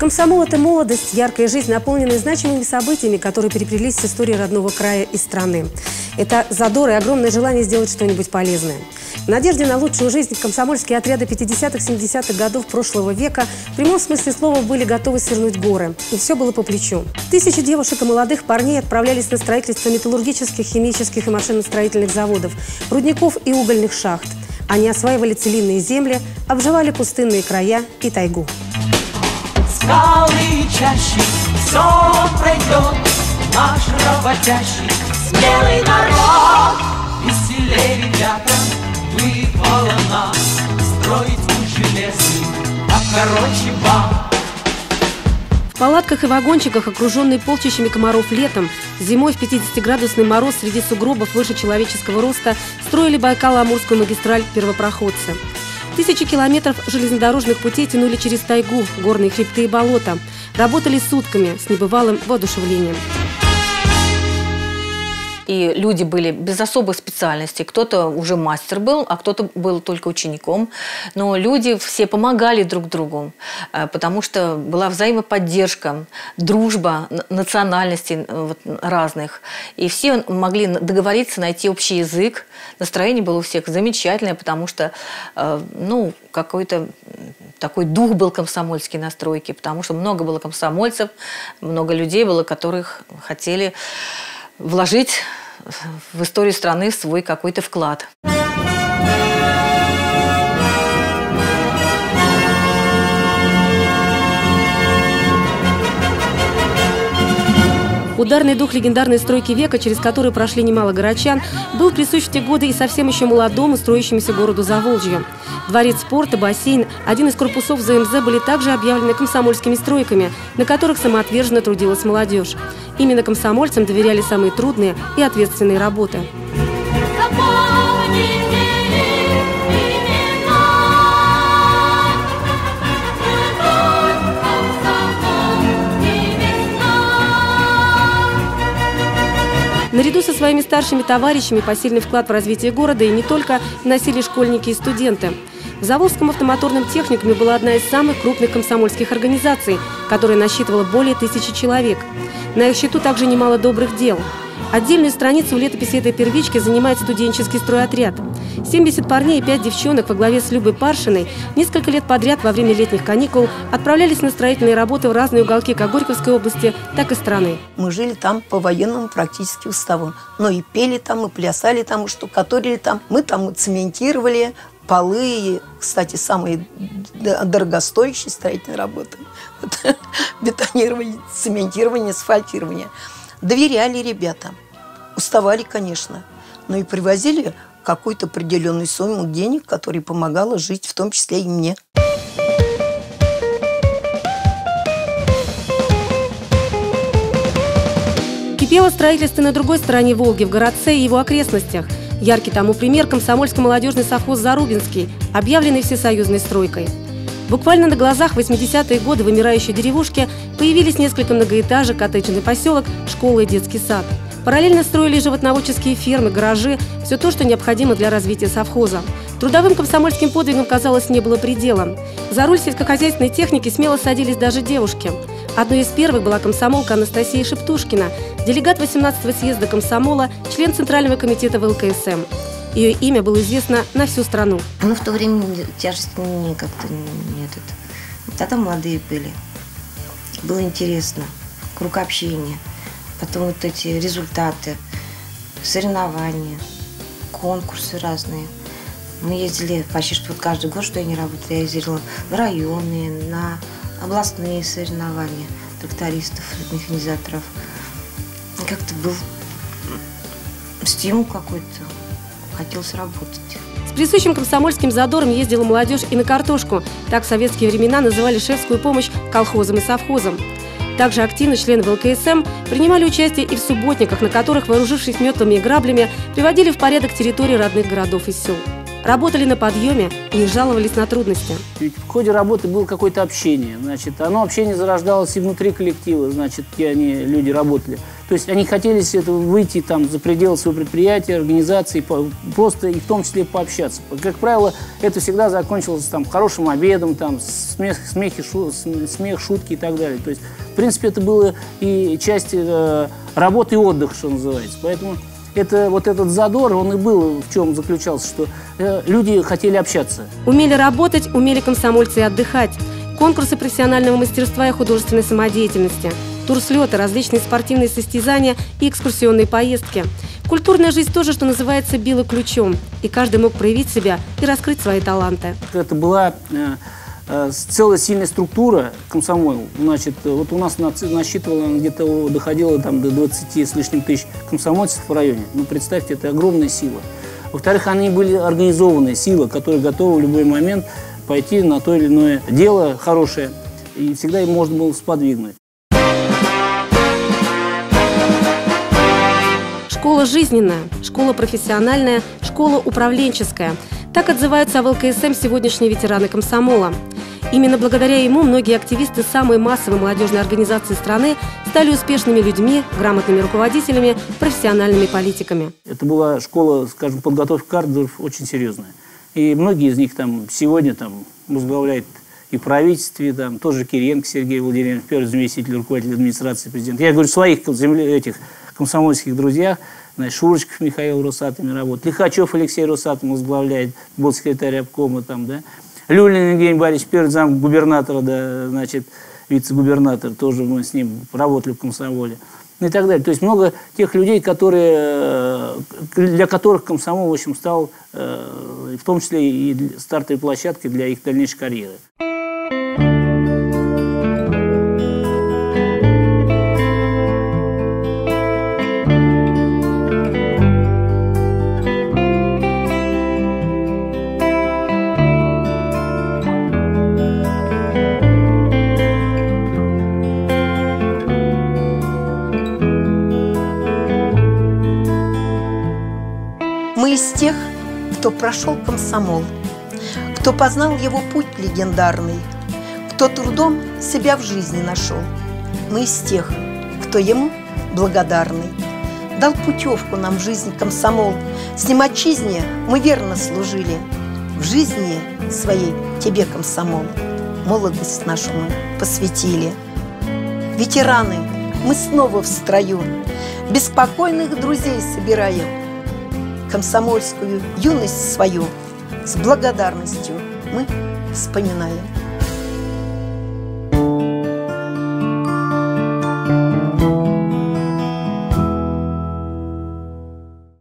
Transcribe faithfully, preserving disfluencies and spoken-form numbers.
Комсомол – это молодость, яркая жизнь, наполненная значимыми событиями, которые переплелись с историей родного края и страны. Это задор и огромное желание сделать что-нибудь полезное. В надежде на лучшую жизнь комсомольские отряды пятидесятых-семидесятых годов прошлого века в прямом смысле слова были готовы свернуть горы. И все было по плечу. Тысячи девушек и молодых парней отправлялись на строительство металлургических, химических и машиностроительных заводов, рудников и угольных шахт. Они осваивали целинные земли, обживали пустынные края и тайгу. Скалы и чащи, все пройдет наш работящий, смелый народ. Веселее, ребята, выпало нам строить лучше лесы, а короче вам. В палатках и вагончиках, окруженные полчищами комаров летом, зимой в пятидесятиградусный мороз среди сугробов выше человеческого роста строили Байкало-Амурскую магистраль первопроходцы. Тысячи километров железнодорожных путей тянули через тайгу, горные хребты и болота. Работали сутками с небывалым воодушевлением. И люди были без особых специальностей. Кто-то уже мастер был, а кто-то был только учеником. Но люди все помогали друг другу, потому что была взаимоподдержка, дружба национальностей разных. И все могли договориться, найти общий язык. Настроение было у всех замечательное, потому что ну, какой-то такой дух был комсомольский на стройке, потому что много было комсомольцев, много людей было, которых хотели вложить в историю страны свой какой-то вклад. Ударный дух легендарной стройки века, через который прошли немало городчан, был присущ в те годы и совсем еще молодому, строящемуся городу Заволжью. Дворец спорта, бассейн, один из корпусов зэ эм зэ были также объявлены комсомольскими стройками, на которых самоотверженно трудилась молодежь. Именно комсомольцам доверяли самые трудные и ответственные работы. Наряду со своими старшими товарищами посильный вклад в развитие города и не только вносили школьники и студенты. В Заволжском автомоторном техникуме была одна из самых крупных комсомольских организаций, которая насчитывала более тысячи человек. На их счету также немало добрых дел. Отдельную страницу в летописи этой первички занимает студенческий стройотряд. семьдесят парней и пять девчонок во главе с Любой Паршиной несколько лет подряд во время летних каникул отправлялись на строительные работы в разные уголки как Горьковской области, так и страны. Мы жили там по военному практически уставу. Но и пели там, и плясали там, и штукатурили там. Мы там и цементировали полы, и, кстати, самые дорогостоящие строительные работы. Бетонирование, цементирование, асфальтирование. Доверяли ребята. Уставали, конечно, но и привозили какую-то определенную сумму денег, которая помогала жить, в том числе и мне. Кипело строительство на другой стороне Волги, в городце и его окрестностях. Яркий тому пример – комсомольско-молодежный совхоз «Зарубинский», объявленный всесоюзной стройкой. Буквально на глазах в восьмидесятые годы вымирающей деревушки появились несколько многоэтажек, коттеджный поселок, школа и детский сад. Параллельно строили животноводческие фермы, гаражи – все то, что необходимо для развития совхоза. Трудовым комсомольским подвигам, казалось, не было предела. За руль сельскохозяйственной техники смело садились даже девушки. Одной из первых была комсомолка Анастасия Шептушкина, делегат восемнадцатого съезда комсомола, член Центрального комитета вэ эл ка эс эм. Ее имя было известно на всю страну. Ну, в то время тяжесть не как-то не этот. Тогда молодые были. Было интересно. Круг общения. Потом вот эти результаты, соревнования, конкурсы разные. Мы ездили почти что каждый год, что я не работала. Я ездила в районы, на областные соревнования трактористов, механизаторов. Как-то был стимул какой-то. Хотелось работать. С присущим комсомольским задором ездила молодежь и на картошку. Так в советские времена называли шефскую помощь колхозам и совхозам. Также активно члены вэ эл ка эс эм принимали участие и в субботниках, на которых, вооружившись метлами и граблями, приводили в порядок территории родных городов и сел. работали на подъеме и не жаловались на трудности. Ведь в ходе работы было какое-то общение. Значит, оно общение зарождалось и внутри коллектива, значит, где они, люди работали. То есть они хотели выйти там, за пределы своего предприятия, организации, просто и в том числе пообщаться. Как правило, это всегда закончилось там, хорошим обедом, там, смех, смехи, шу, смех, шутки и так далее. То есть, в принципе, это было и часть э, работы и отдыха, что называется. Поэтому это, вот этот задор, он и был, в чем заключался, что э, люди хотели общаться. Умели работать, умели комсомольцы и отдыхать. Конкурсы профессионального мастерства и художественной самодеятельности, турслеты, различные спортивные состязания и экскурсионные поездки. Культурная жизнь тоже, что называется, била ключом, и каждый мог проявить себя и раскрыть свои таланты. Это была э, э, целая сильная структура комсомола. Значит, вот у нас насчитывало где-то, доходило там, до двадцати с лишним тысяч комсомольцев в районе. Ну, представьте, это огромная сила. Во-вторых, они были организованные силы, которые готовы в любой момент пойти на то или иное дело хорошее, и всегда им можно было сподвигнуть. Школа жизненная, школа профессиональная, школа управленческая. Так отзываются о ВЛКСМ сегодняшние ветераны комсомола. Именно благодаря ему многие активисты самой массовой молодежной организации страны стали успешными людьми, грамотными руководителями, профессиональными политиками. Это была школа, скажем, подготовки кадров очень серьезная. И многие из них там сегодня там возглавляют и в правительстве, там тоже Кириенко Сергей Владимирович, первый заместитель руководителя администрации президента. Я говорю, своих земле, этих комсомольских друзьях, значит, Шурочков Михаил Росатоме работает, Лихачев Алексей Росатом возглавляет, был секретарь обкома там, да. Люлин Евгений Борисович, первый зам губернатора, да, значит, вице-губернатор, тоже мы с ним работали в комсомоле. И так далее. То есть много тех людей, которые, для которых комсомол, в общем, стал в том числе и стартовой площадкой для их дальнейшей карьеры. Мы из тех, кто прошел комсомол, кто познал его путь легендарный, кто трудом себя в жизни нашел. Мы из тех, кто ему благодарный. Дал путевку нам в жизнь комсомол. С ним отчизне мы верно служили. В жизни своей тебе, комсомол, молодость нашу мы посвятили. Ветераны, мы снова в строю, беспокойных друзей собираем. Комсомольскую юность свою с благодарностью мы вспоминаем.